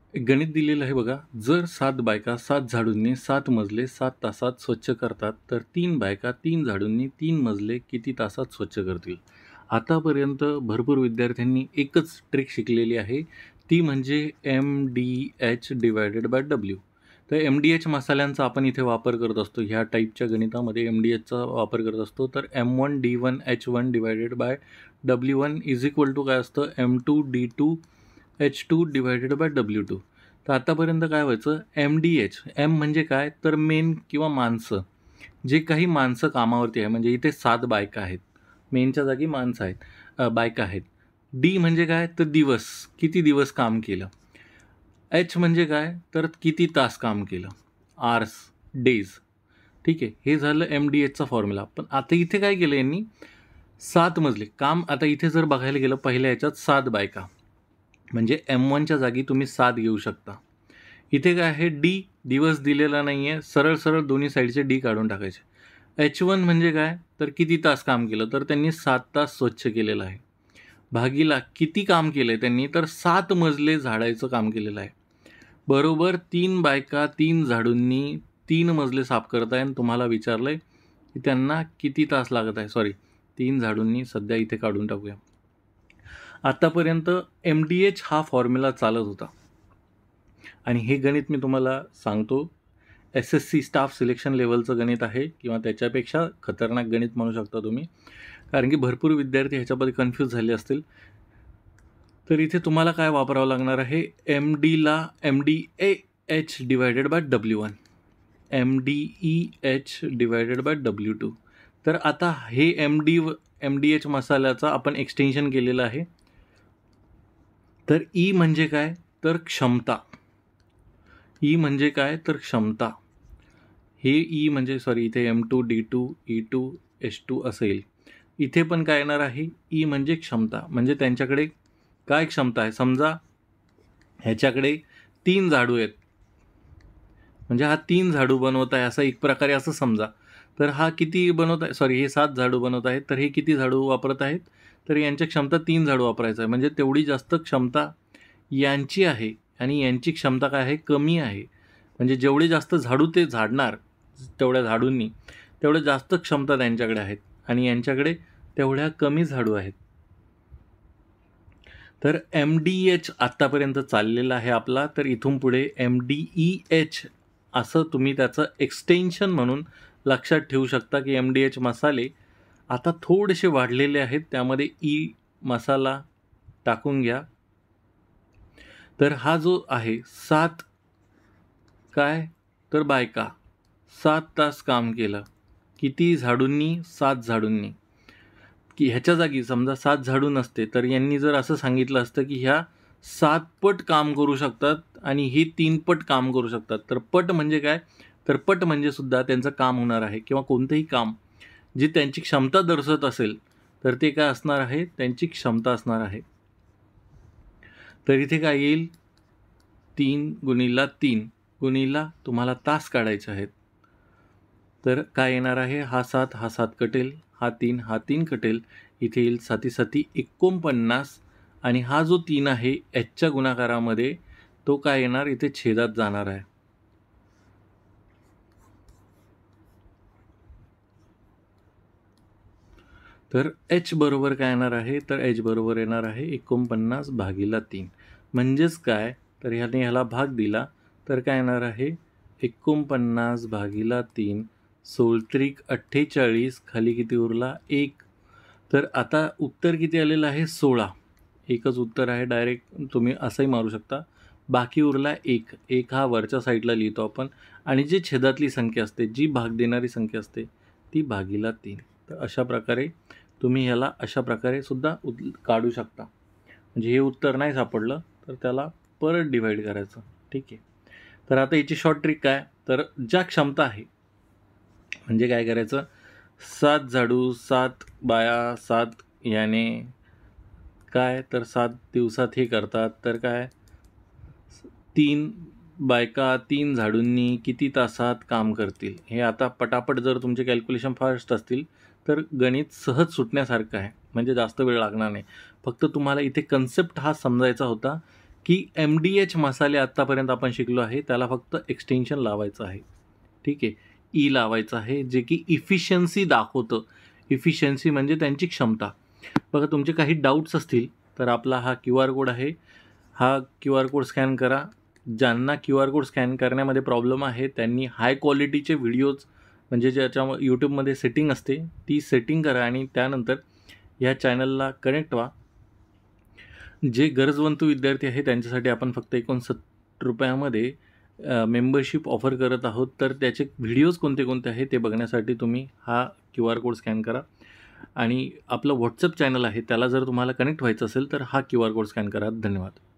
एक गणित दिलेलं आहे बघा. जर 7 बायका 7 झाडूंनी 7 मजले 7 तासात स्वच्छ करतात, तर 3 बायका 3 झाडूंनी 3 मजले किती तासात स्वच्छ करतील? आतापर्यंत भरपूर विद्यार्थ्यांनी एकच ट्रिक शिकलेली आहे, ती म्हणजे MDH डिवायडेड बाय W. तर MDH मसाल्यांचा आपण इथे वापर करत असतो. ह्या टाईपच्या गणितामध्ये MDHचा वापर करत असतो. तर M1 D1 H1 divided by W1 is equal to काय असतं? M2 D2 H2 divided by W2. तर आतापर्यंत काय व्हायचं? MDH, M म्हणजे काय? तर मेन किंवा माणसं, जे काही माणसं कामावरती आहे, म्हणजे इथे 7 बायका आहेत, मेनच्या जागी माणसं आहेत, बायका आहेत. D म्हणजे काय? तर दिवस, किती दिवस काम केलं. H म्हणजे काय? तर किती तास काम केलं, आर्स, डेज. ठीक आहे, हे झालं MDHचा फॉर्म्युला. पण आता इथे काय केलं यांनी? 7 मजले काम. आता इथे जर बघायला गेलं, पहिल्या याच्यात 7 बायका, म्हणजे M1च्या जागी तुम्ही 7 घेऊ शकता. इथे काय आहे? D, दिवस दिलेला नाही आहे, सरळ सरळ दोन्ही साईडचे D काढून टाकायचे. H1 म्हणजे काय? तर किती तास काम केलं, तर त्यांनी 7 तास स्वच्छ केलेलं आहे. भागीला किती काम केलं आहे त्यांनी, तर 7 मजले झाडायचं काम केलेलं आहे. बरोबर 3 बायका 3 झाडूंनी 3 मजले साफ करत आहे, आणि तुम्हाला विचारलं आहे की त्यांना किती तास लागत आहे. सॉरी, 3 झाडूंनी सध्या इथे काढून टाकूया. आतापर्यंत MDH हा फॉर्म्युला चालत होता, आणि हे गणित मी तुम्हाला सांगतो, SSC स्टाफ सिलेक्शन लेवलचं गणित आहे, किंवा त्याच्यापेक्षा खतरनाक गणित म्हणू शकता तुम्ही, कारण की भरपूर विद्यार्थी ह्याच्यामध्ये कन्फ्यूज झाले असतील. तर इथे तुम्हाला काय वापरावं लागणार आहे? MDला MDH divided by W1, MDEH divided by W2. तर आता हे MDH मसाल्याचा आपण एक्सटेन्शन केलेलं आहे. तर E म्हणजे काय? तर क्षमता. E म्हणजे काय? तर क्षमता. हे E म्हणजे, सॉरी, इथे M2 D2 E2 H2 असेल. इथे पण काय येणार आहे? E म्हणजे क्षमता. म्हणजे त्यांच्याकडे काय क्षमता आहे? समजा ह्याच्याकडे 3 झाडू आहेत, म्हणजे हा 3 झाडू बनवत आहे, असं एक प्रकारे असं समजा. तर हा किती बनवत आहे? सॉरी, हे 7 झाडू बनवत आहेत, तर हे किती झाडू वापरत आहेत? तर यांची क्षमता 3 झाडू वापरायचं आहे, म्हणजे तेवढी जास्त क्षमता यांची आहे, आणि यांची क्षमता काय आहे? कमी आहे. म्हणजे जेवढे जास्त झाडू ते झाडणार तेवढ्या झाडूंनी, तेवढं जास्त क्षमता त्यांच्याकडे आहेत, आणि यांच्याकडे तेवढ्या कमी झाडू आहेत. तर MDH आत्तापर्यंत चाललेला आहे आपला. तर इथून पुढे MDEH असं तुम्ही त्याचं एक्सटेन्शन म्हणून लक्षात ठेवू शकता, की MDH मसाले आता थोडेसे वाढलेले आहेत, त्यामध्ये E मसाला टाकून घ्या. तर हा जो आहे 7 काय? तर बायका 7 तास काम केलं. किती झाडूंनी? 7 झाडूंनी. की ह्याच्या जागी समजा 7 झाडू नसते, तर यांनी जर असं सांगितलं असतं की ह्या 7 पट काम करू शकतात आणि ही 3 पट काम करू शकतात. तर पट म्हणजे काय? तर पट म्हणजे सुद्धा त्यांचं काम होणार आहे, किंवा कोणतंही काम जी त्यांची क्षमता दर्शवत असेल, तर ते काय असणार आहे? त्यांची क्षमता असणार आहे. तर इथे काय येईल? 3 गुणिला 3 गुणिला तुम्हाला तास काढायचे आहेत. तर काय येणार आहे? हा 7 हा 7 कटेल, हा 3 हा 3 कटेल, इथे येईल 7 7 49, आणि हा जो 3 आहे Hच्या गुणाकारामध्ये, तो काय येणार? इथे छेदात जाणार आहे. तर H बरोबर काय येणार आहे? तर H बरोबर येणार आहे 49 भागिला 3. म्हणजेच काय? तर ह्याला भाग दिला तर काय येणार आहे? 49 भागिला 3, 16 48, खाली किती उरला? 1. तर आता उत्तर किती आलेलं आहे? 16. एकच उत्तर आहे, डायरेक्ट तुम्ही असंही मारू शकता. बाकी उरला 1. 1 हा वरच्या साईडला लिहितो आपण, आणि जी छेदातली संख्या असते, जी भाग देणारी संख्या असते, ती भागिला 3. तर अशा प्रकारे तुम्ही ह्याला अशा प्रकारे सुद्धा काढू शकता. म्हणजे हे उत्तर नाही सापडलं तर त्याला परत डिवाईड करायचं. ठीक आहे. तर आता याची शॉर्ट ट्रिक काय? तर ज्या क्षमता आहे, म्हणजे काय करायचं? 7 झाडू 7 बाया 7 याने काय? तर 7 दिवसात हे करतात. तर काय? 3 बायका 3 झाडूंनी किती तासात काम करतील? हे आता पटापट, जर तुमचे कॅल्क्युलेशन फास्ट असतील तर गणित सहज सुटण्यासारखं आहे, म्हणजे जास्त वेळ लागणार नाही. फक्त तुम्हाला इथे कन्सेप्ट हा समजायचा होता की MDH मसाले आत्तापर्यंत आपण शिकलो आहे, त्याला फक्त एक्सटेन्शन लावायचं आहे. ठीक आहे. ई लावायचं आहे, जे की इफिशियन्सी दाखवतं. इफिशियन्सी म्हणजे त्यांची क्षमता. बघा, तुमचे काही डाऊट्स असतील तर आपला हा QR कोड आहे. हा QR कोड स्कॅन करा. ज्यांना QR कोड स्कॅन करण्यामध्ये प्रॉब्लेम आहे त्यांनी हाय क्वालिटीचे व्हिडिओज, म्हणजे ज्याच्या यूट्यूबमध्ये सेटिंग असते ती सेटिंग करा आणि त्यानंतर ह्या चॅनलला कनेक्ट व्हा. जे गरजवंत विद्यार्थी आहे त्यांच्यासाठी आपण फक्त ₹69 मेंबरशिप ऑफर करत आहोत. तर त्याचे व्हिडिओज कोणते कोणते आहेत ते बघण्यासाठी तुम्ही हा QR कोड स्कॅन करा. आणि आपलं WhatsApp चॅनल आहे त्याला जर तुम्हाला कनेक्ट व्हायचं असेल तर हा QR कोड स्कॅन करा. धन्यवाद.